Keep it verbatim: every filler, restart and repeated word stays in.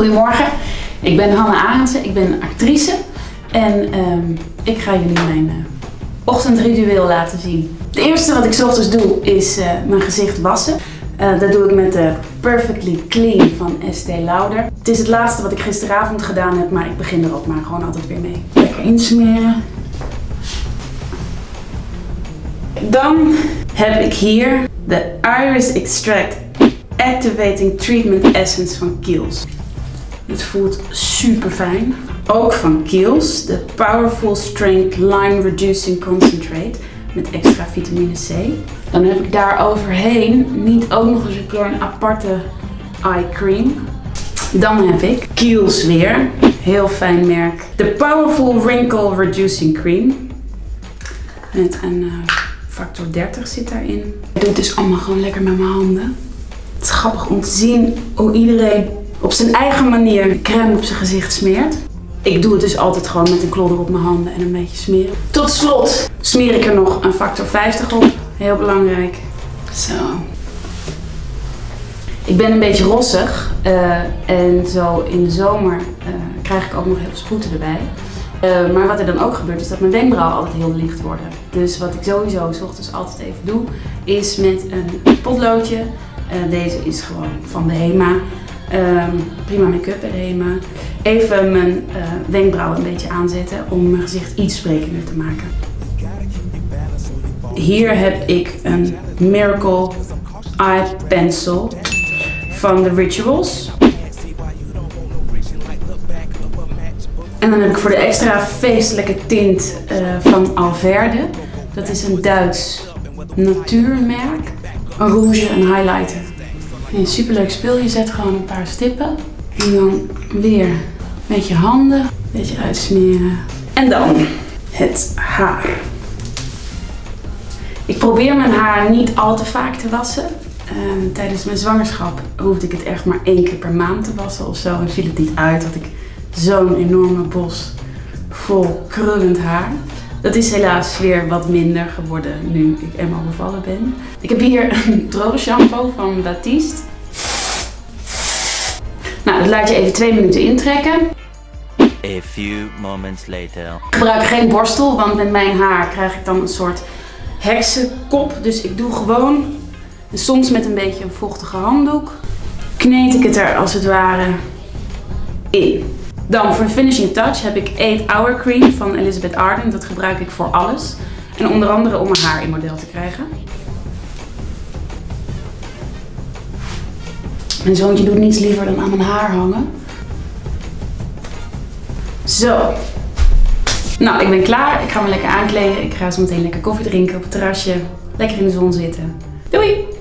Goedemorgen, ik ben Hanne Arendse, ik ben actrice en um, ik ga jullie mijn uh, ochtendritueel laten zien. Het eerste wat ik 's ochtends doe is uh, mijn gezicht wassen. Uh, dat doe ik met de Perfectly Clean van Estée Lauder. Het is het laatste wat ik gisteravond gedaan heb, maar ik begin er ook maar gewoon altijd weer mee. Lekker insmeren. Dan heb ik hier de Iris Extract Activating Treatment Essence van Kiehl's. Het voelt super fijn. Ook van Kiehl's, de Powerful Strength Line Reducing Concentrate met extra vitamine C. Dan heb ik daar overheen niet ook nog eens een keer een aparte eye cream. Dan heb ik Kiehl's weer, heel fijn merk. De Powerful Wrinkle Reducing Cream. Met een uh, factor dertig zit daarin. Ik doe het dus allemaal gewoon lekker met mijn handen. Het is grappig om te zien hoe iedereen op zijn eigen manier crème op zijn gezicht smeert. Ik doe het dus altijd gewoon met een klodder op mijn handen en een beetje smeren. Tot slot smeer ik er nog een factor vijftig op. Heel belangrijk. Zo. Ik ben een beetje rossig uh, en zo in de zomer uh, krijg ik ook nog heel veel sproeten erbij. Uh, maar wat er dan ook gebeurt is dat mijn wenkbrauwen altijd heel licht worden. Dus wat ik sowieso 's ochtends altijd even doe is met een potloodje. Uh, deze is gewoon van de Hema. Um, prima make-up bij de Hema. Even mijn uh, wenkbrauwen een beetje aanzetten om mijn gezicht iets sprekender te maken. Hier heb ik een Miracle Eye Pencil van The Rituals. En dan heb ik voor de extra feestelijke tint uh, van Alverde. Dat is een Duits natuurmerk. Een rouge, een highlighter. Een superleuk spul. Je zet gewoon een paar stippen. En dan weer met je handen een beetje uitsmeren. En dan het haar. Ik probeer mijn haar niet al te vaak te wassen. Uh, tijdens mijn zwangerschap hoefde ik het echt maar één keer per maand te wassen of zo. En viel het niet uit dat ik zo'n enorme bos vol krullend haar. Dat is helaas weer wat minder geworden nu ik eenmaal bevallen ben. Ik heb hier een droge shampoo van Batiste. Nou, dat laat je even twee minuten intrekken. A few moments later. Ik gebruik geen borstel, want met mijn haar krijg ik dan een soort heksenkop. Dus ik doe gewoon, en soms met een beetje een vochtige handdoek, kneed ik het er als het ware in. Dan voor de finishing touch heb ik eight hour Cream van Elizabeth Arden. Dat gebruik ik voor alles. En onder andere om mijn haar in model te krijgen. Mijn zoontje doet niets liever dan aan mijn haar hangen. Zo. Nou, ik ben klaar. Ik ga me lekker aankleden. Ik ga zo meteen lekker koffie drinken op het terrasje. Lekker in de zon zitten. Doei!